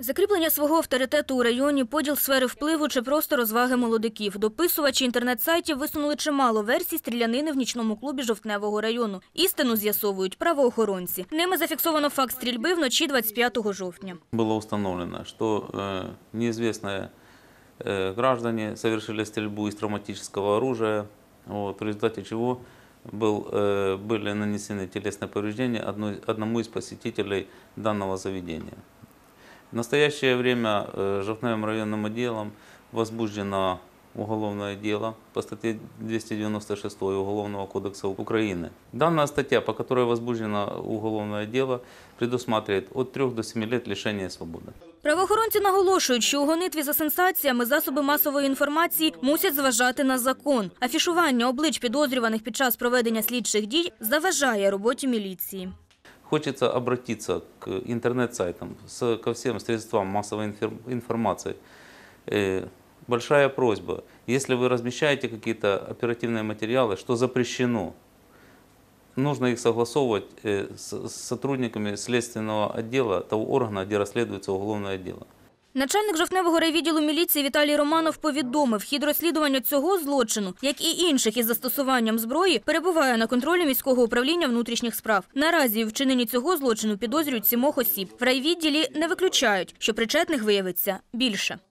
Закріплення свого авторитету у районі, поділ сфери впливу чи просто розваги молодиків. Дописувачі інтернет-сайтів висунули чимало версій стрілянини в нічному клубі Жовтневого району. Істину з'ясовують правоохоронці. Ними зафіксовано факт стрільби вночі 25 жовтня. Было установлено, что неизвестные граждане совершили стрельбу из травматического оружия, в результате чего были нанесены телесные повреждения одному из посетителей данного заведения. В настоящее время Жовтневым районным отделом возбуждено уголовное дело по статье 296 Уголовного кодекса Украины. Данная статья, по которой возбуждено уголовное дело, предусматривает от 3 до 7 лет лишения свободы. Правоохоронці наголошують, що у гонитві за сенсаціями засоби масової інформації мусять зважати на закон. Афішування облич підозрюваних під час проведення слідчих дій заважає роботі міліції. Хочется обратиться к интернет-сайтам, ко всем средствам массовой информации. Большая просьба, если вы размещаете какие-то оперативные материалы, что запрещено, нужно их согласовывать с сотрудниками следственного отдела того органа, где расследуется уголовное дело. Начальник Жовтневого райвідділу міліції Віталій Романов повідомив, хід розслідування цього злочину, як і інших із застосуванням зброї, перебуває на контролі міського управління внутрішніх справ. Наразі у вчиненні цього злочину підозрюють 7 осіб. В райвідділі не виключають, що причетних виявиться більше.